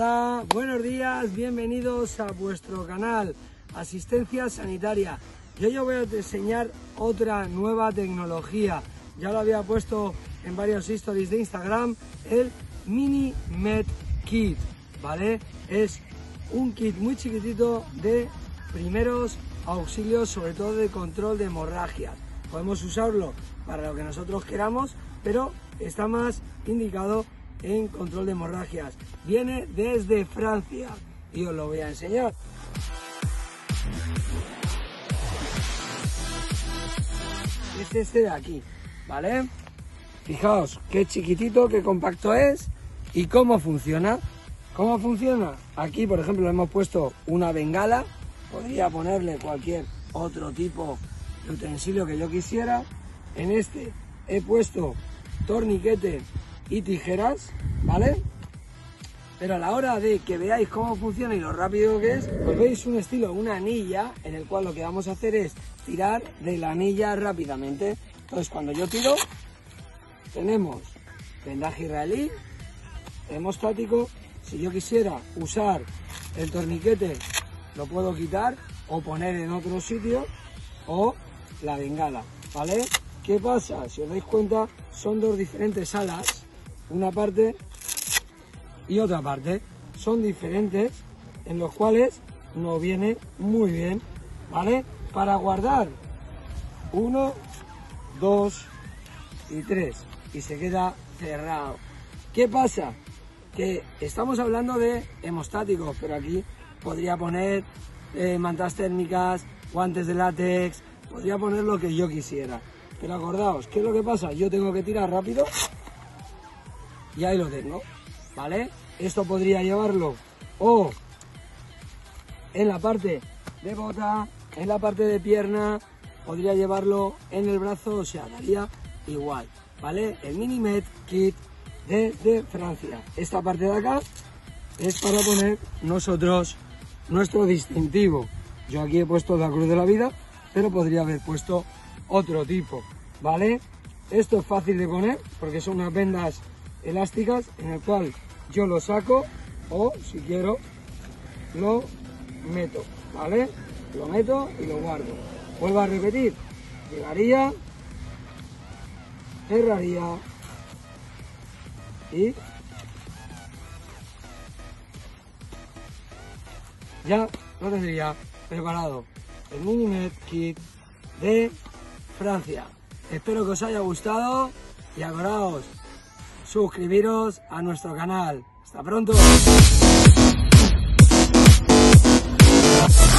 Hola, buenos días, bienvenidos a vuestro canal Asistencia Sanitaria. Yo os voy a enseñar otra nueva tecnología. Ya lo había puesto en varios stories de Instagram, el Mini Med Kit, ¿vale? Es un kit muy chiquitito de primeros auxilios, sobre todo de control de hemorragias. Podemos usarlo para lo que nosotros queramos, pero está más indicado en control de hemorragias. Viene desde Francia y os lo voy a enseñar. Es este de aquí, ¿vale? Fijaos qué chiquitito, qué compacto es y cómo funciona. ¿Cómo funciona? Aquí, por ejemplo, le hemos puesto una bengala. Podría ponerle cualquier otro tipo de utensilio que yo quisiera. En este he puesto torniquete y tijeras, ¿vale? Pero a la hora de que veáis cómo funciona y lo rápido que es, pues veis un estilo, una anilla, en el cual lo que vamos a hacer es tirar de la anilla rápidamente. Entonces, cuando yo tiro, tenemos vendaje israelí, hemostático. Si yo quisiera usar el torniquete, lo puedo quitar o poner en otro sitio, o la bengala, ¿vale? ¿Qué pasa? Si os dais cuenta, son dos diferentes alas, una parte y otra parte. Son diferentes, en los cuales nos viene muy bien, ¿vale? Para guardar 1, 2 y 3 y se queda cerrado. ¿Qué pasa? Que estamos hablando de hemostáticos, pero aquí podría poner mantas térmicas, guantes de látex, podría poner lo que yo quisiera. Pero acordaos, ¿qué es lo que pasa? Yo tengo que tirar rápido y ahí lo tengo, ¿vale? Esto podría llevarlo o en la parte de bota, en la parte de pierna, podría llevarlo en el brazo, o sea, daría igual, ¿vale? El Mini Med Kit desde Francia. Esta parte de acá es para poner nosotros nuestro distintivo. Yo aquí he puesto la Cruz de la Vida, pero podría haber puesto otro tipo, ¿vale? Esto es fácil de poner porque son unas vendas elásticas en el cual yo lo saco o, si quiero, lo meto, ¿vale? Lo meto y lo guardo. Vuelvo a repetir, llegaría, cerraría y ya lo tendría preparado. El Mini Med Kit de Francia. Espero que os haya gustado y acordaos, suscribiros a nuestro canal. ¡Hasta pronto!